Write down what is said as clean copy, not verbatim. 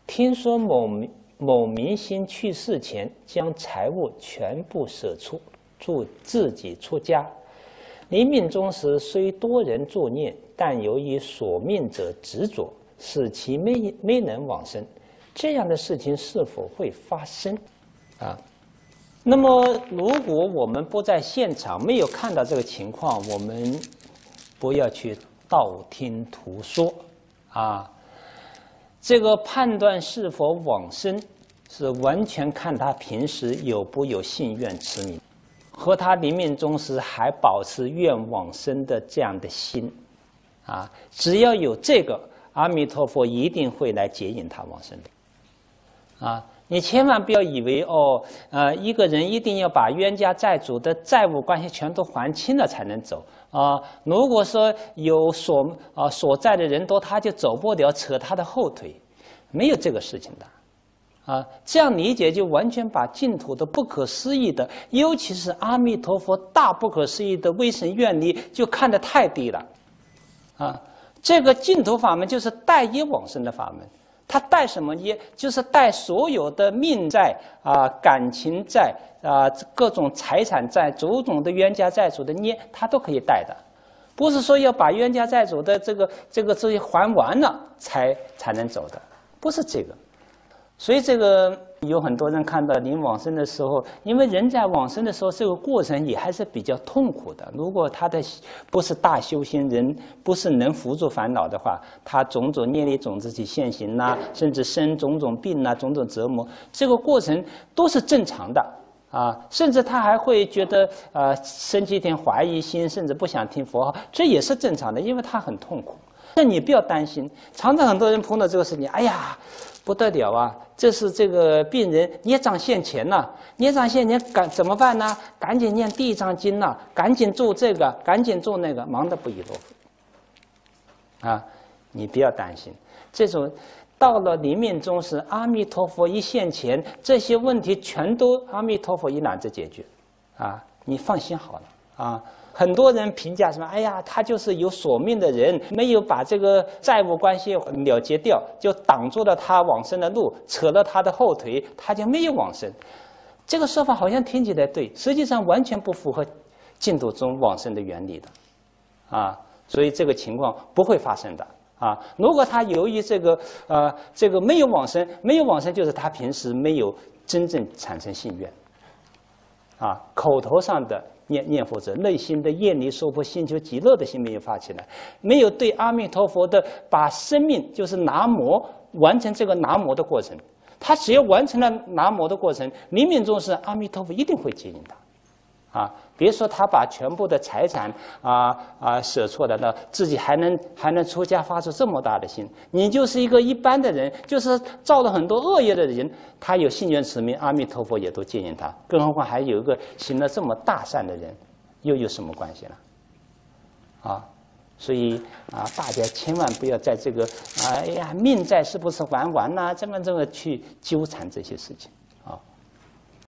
听说某明星去世前将财物全部舍出，自己出家。临命终时虽多人助念，但由于索命者执着，使其没能往生。这样的事情是否会发生？那么如果我们不在现场，没有看到这个情况，我们不要去道听途说这个判断是否往生，是完全看他平时有不有信愿持名，和他临命终时还保持愿往生的这样的心只要有这个，阿弥陀佛一定会来接引他往生的你千万不要以为一个人一定要把冤家债主的债务关系全都还清了才能走如果说有所债的人多，他就走不了，扯他的后腿，没有这个事情的这样理解就完全把净土的不可思议的，尤其是阿弥陀佛大不可思议的威神愿力，就看得太低了这个净土法门就是带业往生的法门。他带什么业？就是带所有的命债感情债各种财产债、种种的冤家债主的业，他都可以带的。不是说要把冤家债主的这些还完了才能走的，不是这个。所以这个有很多人看到临往生的时候，因为人在往生的时候，这个过程也还是比较痛苦的。如果他的不是大修行人，不是能扶住烦恼的话，他种种业力种子去现行甚至生种种病种种折磨，这个过程都是正常的甚至他还会觉得升起一点怀疑心，甚至不想听佛号，这也是正常的，因为他很痛苦。但你不要担心，常常很多人碰到这个事情，哎呀不得了这是这个病人孽障现前了，孽障现前怎么办呢？赶紧念地藏经赶紧做这个，赶紧做那个，忙得不亦乐乎你不要担心，这种到了临命终时，阿弥陀佛一现前，这些问题全都阿弥陀佛一揽子解决你放心好了很多人评价什么？哎呀，他就是有索命的人，没有把这个债务关系了结掉，就挡住了他往生的路，扯了他的后腿，他就没有往生。这个说法好像听起来对，实际上完全不符合净土中往生的原理的所以这个情况不会发生的如果他由于这个没有往生，就是他平时没有真正产生信愿口头上的念佛者，内心的愿力娑婆心求极乐的心没有发起来，没有对阿弥陀佛的把生命就是拿摩完成这个拿摩的过程，他只要完成了拿摩的过程，临命终时阿弥陀佛一定会接引他别说他把全部的财产舍错了呢，自己还能出家发出这么大的心。你就是一个一般的人，就是造了很多恶业的人，他有信愿持名，阿弥陀佛也都接引他，更何况还有一个行了这么大善的人，又有什么关系了所以大家千万不要在这个哎呀命债是不是还完这么去纠缠这些事情。